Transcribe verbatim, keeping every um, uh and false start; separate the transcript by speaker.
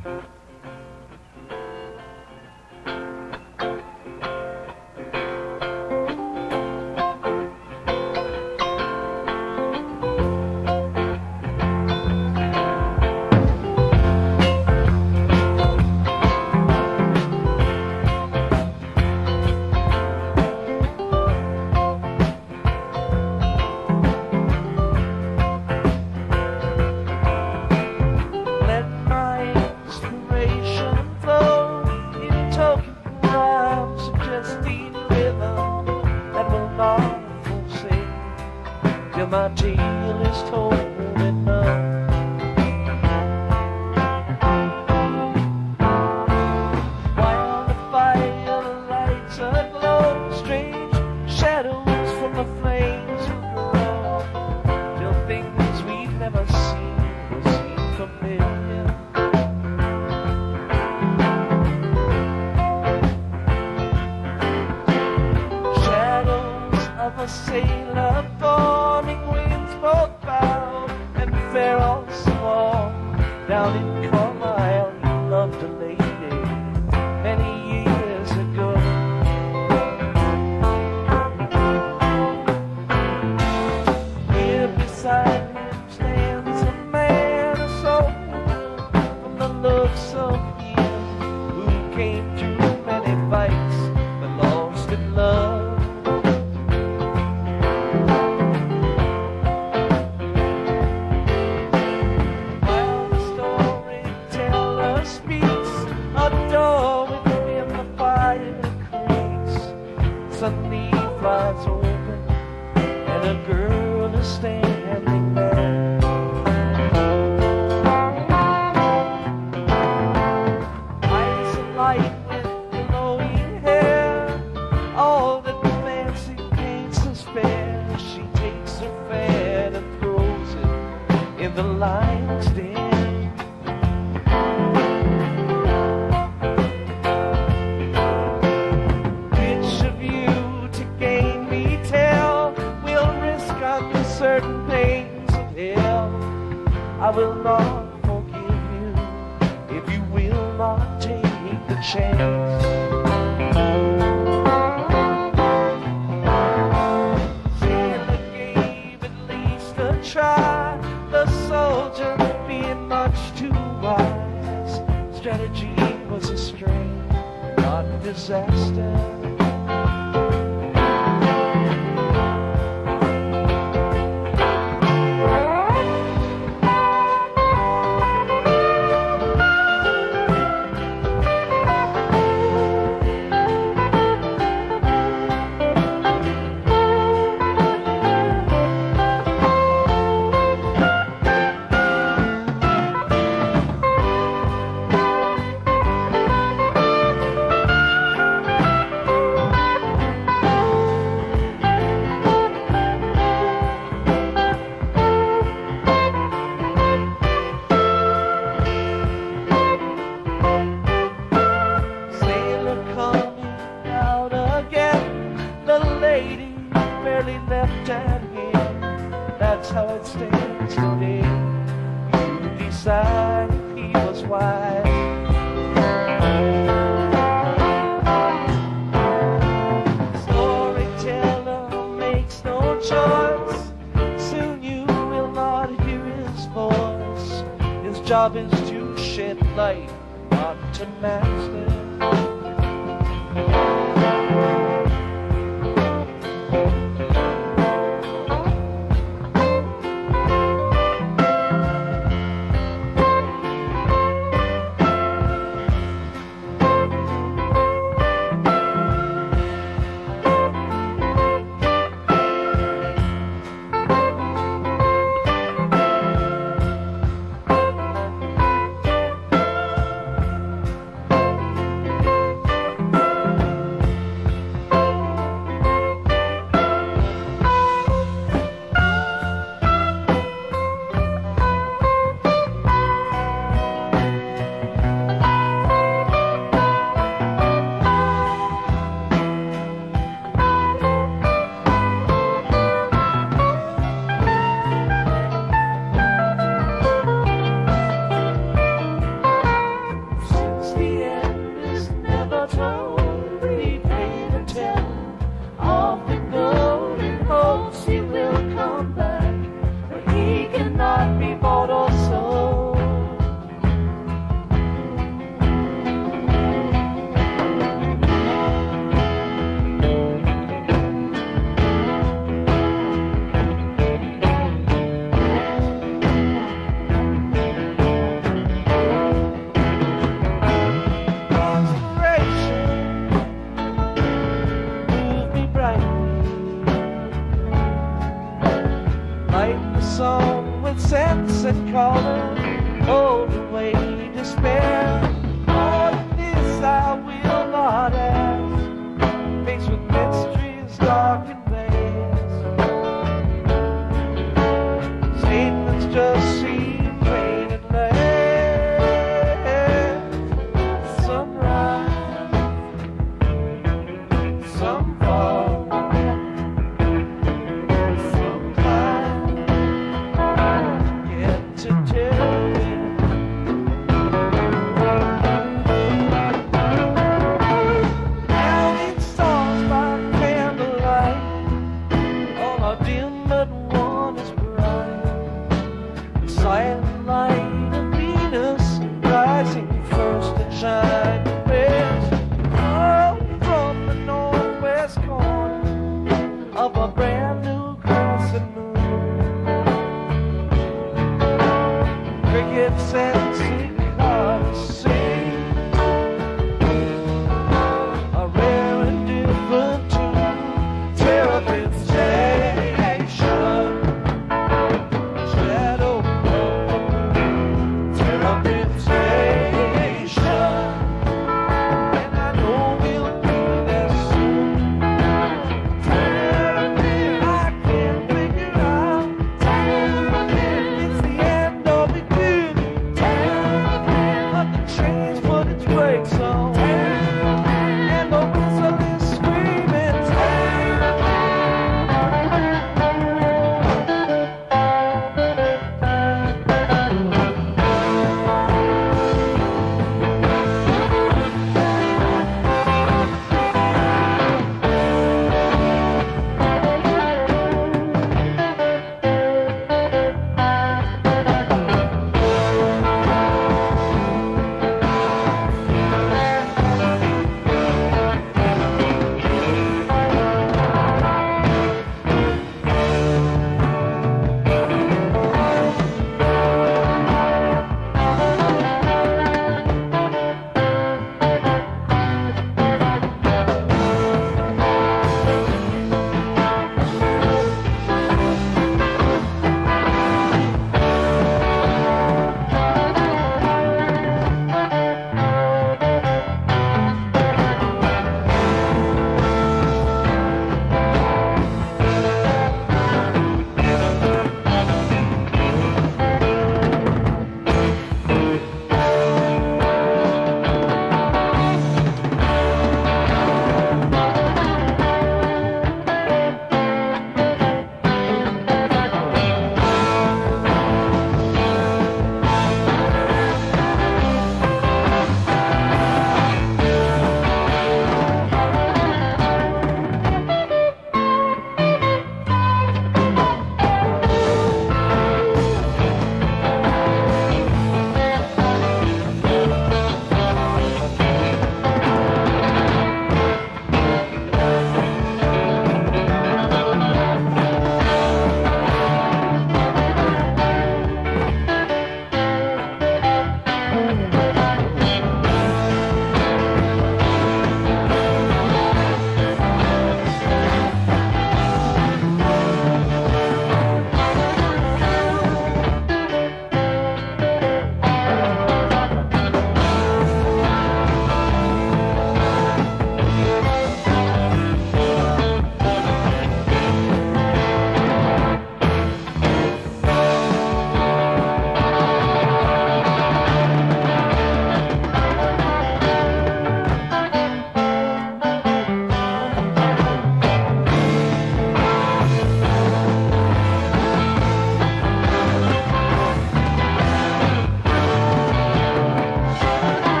Speaker 1: My tale is told enough. While the fire lights aglow, strange shadows from the flames will grow, till things we've never seen will seem familiar. Shadows of a sailor born, both bow and fair all small. Down in Carlisle he loved a lady many years ago. Here beside him stands a man, a soldier from the looks of him, who came through many fights but lost in love. Suddenly flies open and a girl is standing there. Eyes alight with glowing hair, all that fancy paints to spare. She takes her fan and throws it in the lion's den. Certain pains of hell, I will not forgive you if you will not take the chance. Sailor gave at least a try, the soldier being much too wise. Strategy was a strain, not disaster. Left at him, that's how it stands today. You decide if he was wise. Storyteller makes no choice, soon you will not hear his voice. His job is to shed light, not to master. sunshine.